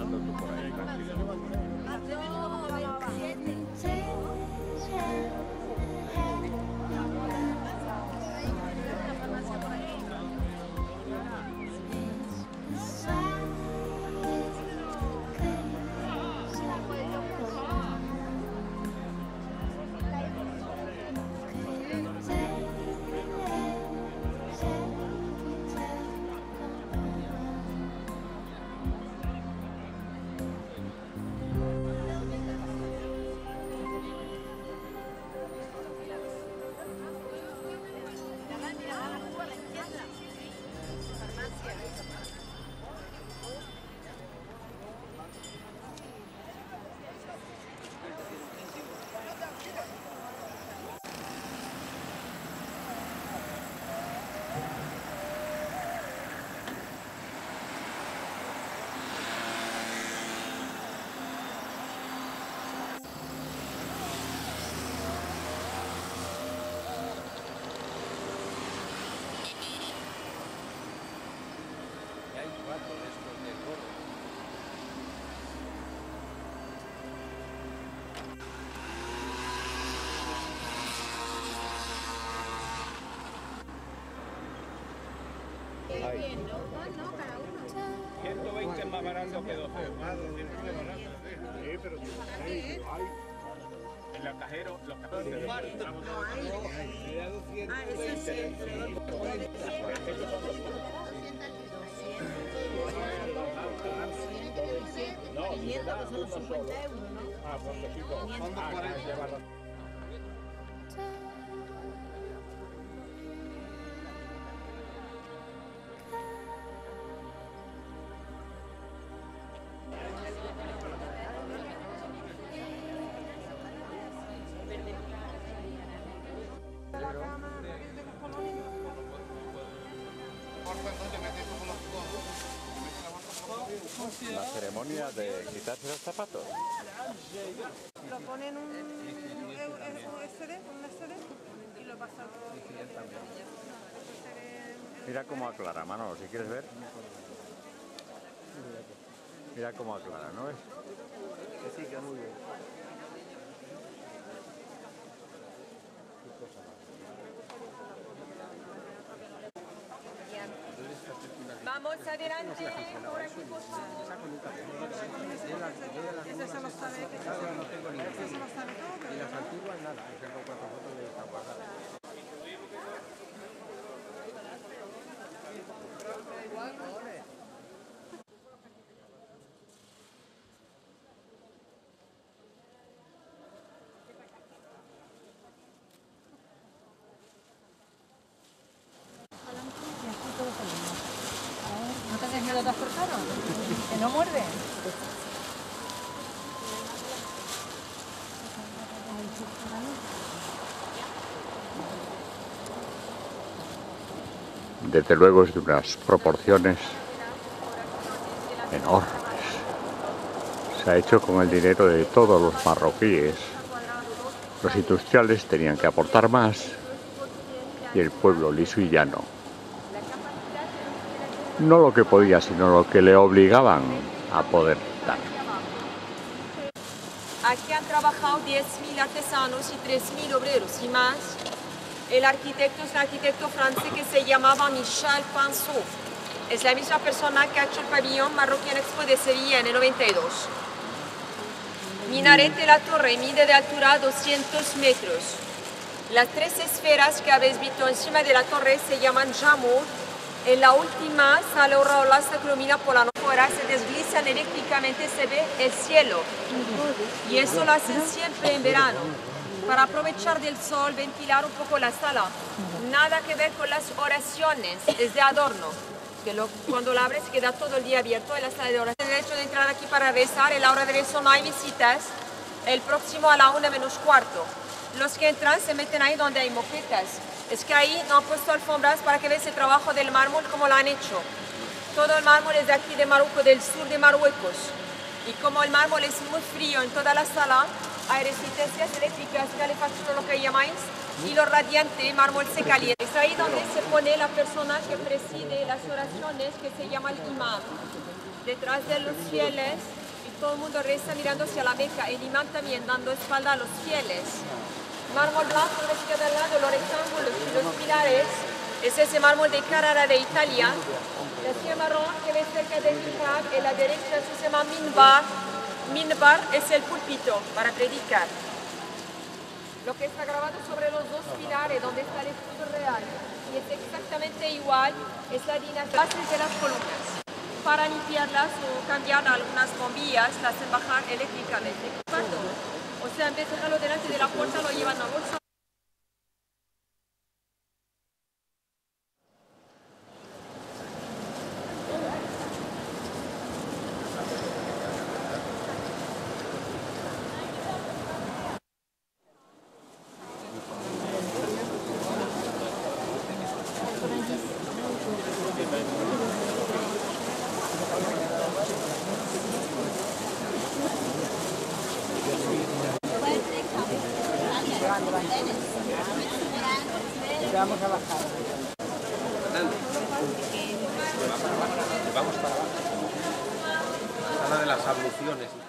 hablando tú por ahí, tranquilo. Ahí. 120 es más barato que 12. Sí, pero hay. En los cajeros, los cajeros de cuarto. No, 500, que son 50 euros, ¿no? Ah, pues sí, la ceremonia de quitarse los zapatos. Lo ponen un SD y lo pasan. Mira cómo aclara, Manolo, si quieres ver. Mira cómo aclara, ¿no ves? Sí, que muy bien. Vamos adelante, por aquí, por favor. Ese se lo sabe, No tengo ni idea. ese se lo sabe todo, pero Y las antiguas nada, tengo 4 fotos de esta guardada. ¿no tenés miedo de acercaros? ¿Que no muerde? Desde luego es de unas proporciones enormes. Se ha hecho con el dinero de todos los marroquíes. Los industriales tenían que aportar más y el pueblo liso y llano no lo que podía, sino lo que le obligaban a poder dar. Aquí han trabajado 10.000 artesanos y 3.000 obreros y más. El arquitecto es un arquitecto francés que se llamaba Michel Pinceau. Es la misma persona que ha hecho el pabellón Marroquín Expo de Sevilla en el 92. Minarete de la torre mide de altura 200 metros. Las 3 esferas que habéis visto encima de la torre se llaman Jamur. En la última sale un láser que ilumina por la noche, fuera se deslizan eléctricamente, se ve el cielo. Y eso lo hacen siempre en verano, para aprovechar del sol, ventilar un poco la sala. Nada que ver con las oraciones, es de adorno. Que cuando lo abres queda todo el día abierto en la sala de oración. El derecho de entrar aquí para rezar, en la hora de rezo no hay visitas, el próximo a la 1 menos cuarto. Los que entran se meten ahí donde hay moquetas. Es que ahí no han puesto alfombras para que veas el trabajo del mármol como lo han hecho. Todo el mármol es de aquí de Marruecos, del sur de Marruecos. Y como el mármol es muy frío en toda la sala, hay resistencias eléctricas, calefacción, lo que llamáis, y lo radiante, mármol se calienta. Es ahí donde se pone la persona que preside las oraciones, que se llama el imam. Detrás de los fieles todo el mundo reza mirando hacia la Meca, el imán también dando espalda a los fieles. Mármol blanco recibe al lado los rectángulos y los pilares. Es ese mármol de Carrara de Italia. La silla marrón que ves cerca del mihrab, en la derecha se llama minbar. Minbar es el púlpito para predicar. Lo que está grabado sobre los dos pilares donde está el escudo real y es exactamente igual, es la dinastía de las columnas. Para limpiarlas o cambiar algunas bombillas, las hacen bajar eléctricamente. O sea, en vez de dejarlo delante de la puerta, lo llevan a bolsa. Vamos a bajar. Vamos para abajo. Sala de las abluciones.